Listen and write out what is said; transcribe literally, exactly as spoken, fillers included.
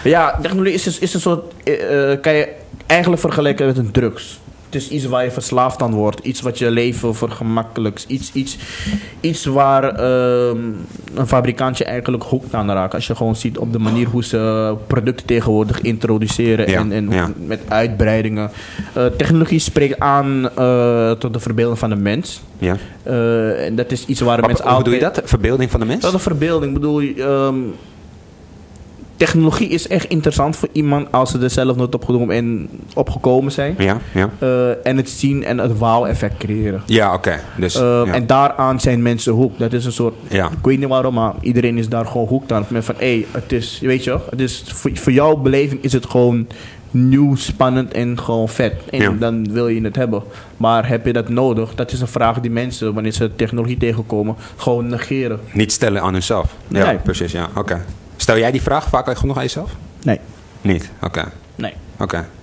Ja, technologie is, is een soort... Uh, kan je eigenlijk vergelijken met een drugs. Het is iets waar je verslaafd aan wordt. Iets wat je leven vergemakkelijkt. Iets, iets, iets waar uh, een fabrikant je eigenlijk hoekt aan raakt. Als je gewoon ziet op de manier hoe ze producten tegenwoordig introduceren. Ja, en, en ja. met uitbreidingen. Uh, technologie spreekt aan uh, tot de verbeelding van de mens. Ja. Uh, en dat is iets waar wat, mensen hoe altijd... bedoel je dat? Verbeelding van de mens? Dat is een verbeelding. Ik bedoel... Um, technologie is echt interessant voor iemand als ze er zelf nooit opgekomen, en opgekomen zijn. Ja, ja. Uh, en het zien en het wow-effect creëren. Ja, oké. Okay. Dus, uh, ja. En daaraan zijn mensen hoek. Dat is een soort... Ja. Ik weet niet waarom, maar iedereen is daar gewoon hoekt aan. Van, hé, hey, het is... Weet je, het is, voor, voor jouw beleving is het gewoon nieuw, spannend en gewoon vet. En ja. dan wil je het hebben. Maar heb je dat nodig? Dat is een vraag die mensen, wanneer ze technologie tegenkomen, gewoon negeren. Niet stellen aan hunzelf. Ja, nee. Precies. Ja, oké. Okay. Stel jij die vraag vaak genoeg aan jezelf? Nee. Niet? Oké. Okay. Nee. Oké. Okay.